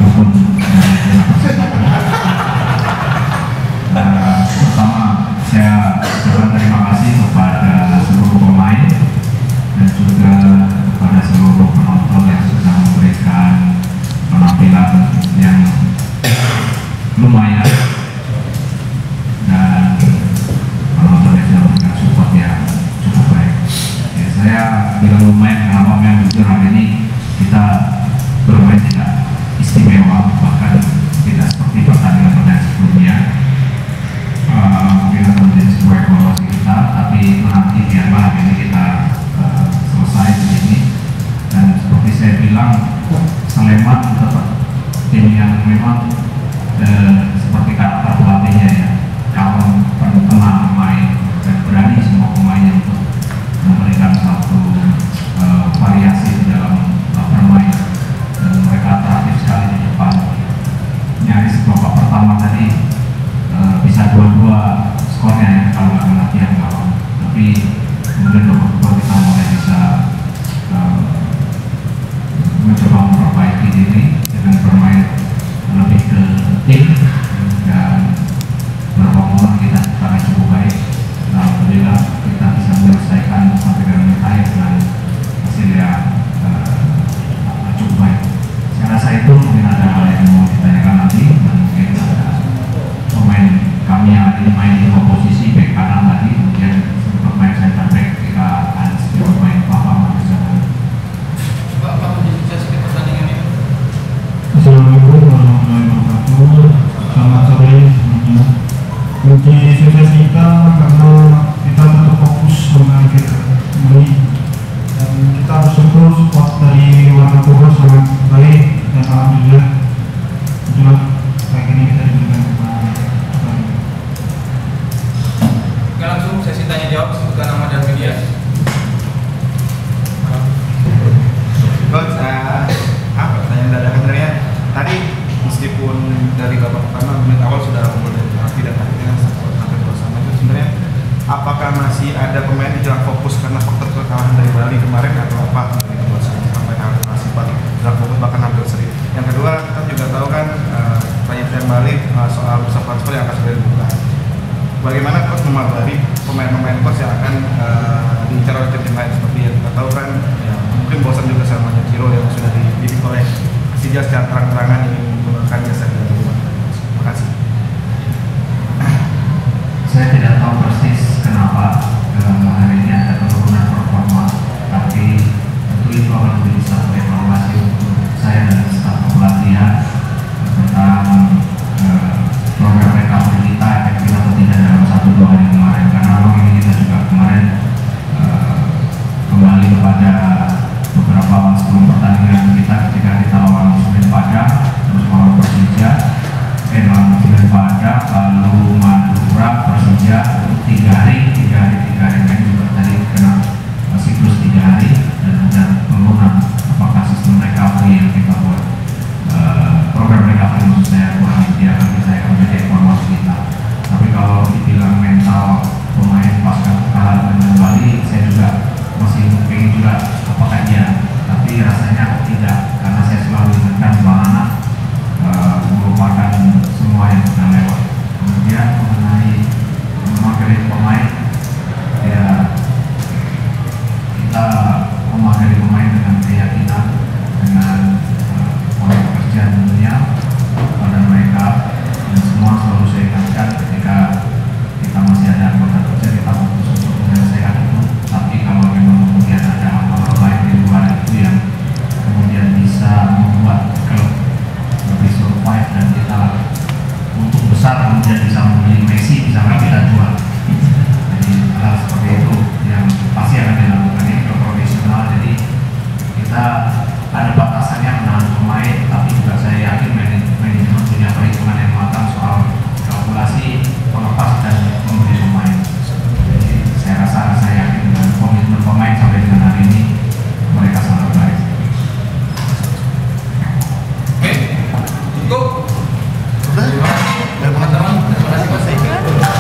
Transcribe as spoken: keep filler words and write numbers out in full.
maupun uh, pertama saya ucapkan terima kasih kepada seluruh pemain dan juga kepada seluruh penonton yang sudah memberikan penampilan yang lumayan dan penonton yang sudah memberikan support yang cukup baik. Ya, saya bilang lumayan kenapa memang jujur hari ini kita bermain tidak istimewa, bahkan tidak seperti pertandingan-pertandingan sebelumnya. Uh, mungkin akan menjadi sebuah evaluasi kita, tapi nanti biarlah ini kita uh, selesai di sini. Dan seperti saya bilang, Sleman tetap tim yang memang uh, seperti karakter pelatihnya ya, kalau tenang main dan berani semua pemainnya untuk memberikan satu uh, variasi di dalam uh, bermain, dan mereka terakhir sekali di depan. Nyaris babak pertama tadi uh, bisa dua-dua skornya ya kalau nggak kena tiang gawang, tapi kemudian babak kedua kita mulai bisa uh, mencoba memperbaiki diri dengan bermain lebih ke tim, dan beberapa momen kita sangat cukup baik. Nah, alhamdulillah kita bisa menyelesaikan sampai dengan menit akhir dengan hasil yang uh, cukup baik. Saya rasa itu mungkin ada hal yang mau ditanyakan nanti, dan mungkin ada pemain kami yang ada main di dua posisi, back kanan tadi, kemudian sempat main center back ketika akan sedikit main Papa Marcelo. Pak, Pak menjelaskan sedikit pertandingan ini. Assalamualaikum warahmatullahi wabarakatuh. Selamat sore semuanya. Kunci sukses kita karena kita tetap fokus mengakhir kembali, dan kita bersyukur support dari warga Bogor sangat baik, dan alhamdulillah itulah kayak gini kita diberikan kepada. Oke, langsung sesi tanya jawab, sebutkan nama dan media. Coach, uh, apa pertanyaan dadakan sebenarnya? Tadi meskipun dari babak pertama menit awal sudah unggul dari penalti dan akhirnya sampai bersama, itu sebenarnya apakah masih ada pemain yang kurang fokus karena faktor kekalahan dari Bali kemarin, atau apa sampai harus masih kurang fokus bahkan hampir seri? Yang kedua, kita juga tahu kan uh, pertanyaan Bali uh, soal bursa transfer yang akan segera dibuka. Bagaimana coach memabari pemain-pemain coach yang akan uh, diincar oleh tim lain, seperti yang kita tahu kan ya, mungkin bosan juga sama Ciro yang sudah dididik oleh Persija secara terang-terangan ingin menggunakan jasa dari luar. Terima kasih. Saya tidak tahu persis kenapa uh, hari ini ada penurunan performa, tapi tentu itu akan menjadi satu evaluasi untuk saya dan staf pelatihan tentang uh, program recovery kita efektif atau tidak dalam satu dua hari kemarin, karena memang ini kita juga kemarin uh, kembali kepada beberapa sebelum pertandingan kita ketika kita lawan Muslim Padang, terus lawan Persija, eh lawan Muslim Padang, lalu Madura, Persija, tiga hari, tiga hari, tiga hari main juga tadi kena siklus tiga hari, dan ada penurunan. Apakah sistem recovery yang kita buat, uh, program recovery maksud saya kurang ideal, nanti saya akan menjadi evaluasi kita. Tapi kalau dibilang mental pemain pasca kekalahan dengan Bali, saya juga masih pengen juga apakah dia, tapi rasanya tidak, karena saya selalu ingatkan bahwa anak uh, merupakan semua yang sudah lewat. Kemudian mengenai memakili pemain, ya kita memakili pemain dengan keyakinan, dengan uh, pola pekerjaan tentunya pada mereka, dan semua selalu saya ingatkan ketika kita masih ada anggota kerja, kita fokus untuk menyelesaikan itu. Tapi kalau memang kemudian ada hal-hal lain di luar itu yang kemudian bisa membuat klub lebih survive dan kita untuk besar kemudian bisa membeli Messi, misalnya kita jual. Jadi hal seperti itu yang pasti akan dilakukan, ini ke profesional. Jadi kita ada batasannya menahan pemain, tapi juga saya yakin manajemen punya perhitungan yang matang soal kalkulasi pelepas dan membeli pemain. Jadi saya rasa saya yakin dengan komitmen pemain sampai dengan hari ini mereka sangat baik. Oke, cukup. Udah, Terima kasih teman-teman. Terima kasih Mas Eka.